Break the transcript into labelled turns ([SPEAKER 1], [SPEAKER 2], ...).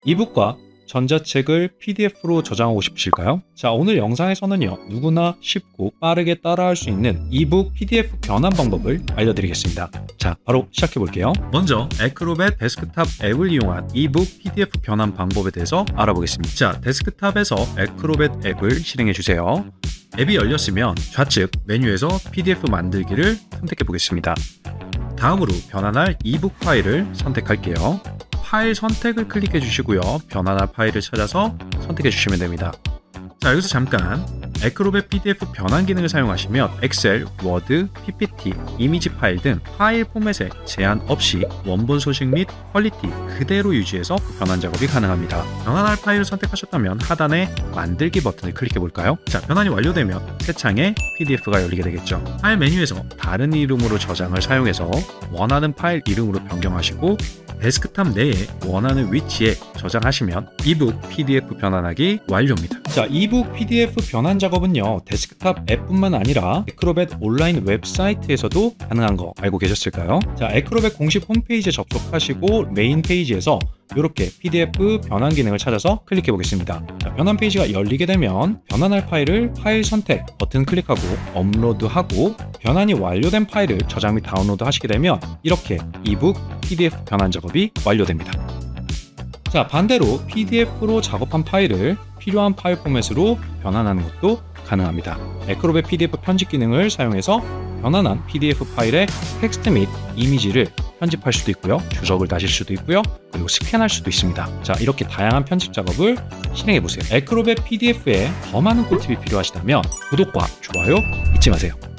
[SPEAKER 1] 이북과 전자책을 PDF로 저장하고 싶으실까요? 자, 오늘 영상에서는요, 누구나 쉽고 빠르게 따라할 수 있는 이북 PDF 변환 방법을 알려드리겠습니다. 자, 바로 시작해 볼게요. 먼저 애크로벳 데스크탑 앱을 이용한 이북 PDF 변환 방법에 대해서 알아보겠습니다. 자, 데스크탑에서 애크로벳 앱을 실행해 주세요. 앱이 열렸으면 좌측 메뉴에서 PDF 만들기를 선택해 보겠습니다. 다음으로 변환할 이북 파일을 선택할게요. 파일 선택을 클릭해 주시고요. 변환할 파일을 찾아서 선택해 주시면 됩니다. 자, 여기서 잠깐 애크로벳 PDF 변환 기능을 사용하시면 엑셀, 워드, PPT, 이미지 파일 등 파일 포맷에 제한 없이 원본 소식 및 퀄리티 그대로 유지해서 변환 작업이 가능합니다. 변환할 파일을 선택하셨다면 하단에 만들기 버튼을 클릭해 볼까요? 자, 변환이 완료되면 새 창에 PDF가 열리게 되겠죠. 파일 메뉴에서 다른 이름으로 저장을 사용해서 원하는 파일 이름으로 변경하시고 데스크탑 내에 원하는 위치에 저장하시면 이북 PDF 변환하기 완료입니다. 자, 이북 PDF 변환 작업은요, 데스크탑 앱뿐만 아니라 애크로벳 온라인 웹사이트에서도 가능한 거 알고 계셨을까요? 자, 애크로벳 공식 홈페이지에 접속하시고 메인 페이지에서 이렇게 PDF 변환 기능을 찾아서 클릭해 보겠습니다. 자, 변환 페이지가 열리게 되면 변환할 파일을 파일 선택 버튼 클릭하고 업로드하고 변환이 완료된 파일을 저장 및 다운로드 하시게 되면 이렇게 이북 PDF 변환 작업이 완료됩니다. 자, 반대로 PDF로 작업한 파일을 필요한 파일 포맷으로 변환하는 것도 가능합니다. 애크로벳 PDF 편집 기능을 사용해서 변환한 PDF 파일의 텍스트 및 이미지를 편집할 수도 있고요, 주석을 다실 수도 있고요, 그리고 스캔할 수도 있습니다. 자, 이렇게 다양한 편집 작업을 실행해 보세요. 애크로벳 PDF에 더 많은 꿀팁이 필요하시다면 구독과 좋아요 잊지 마세요.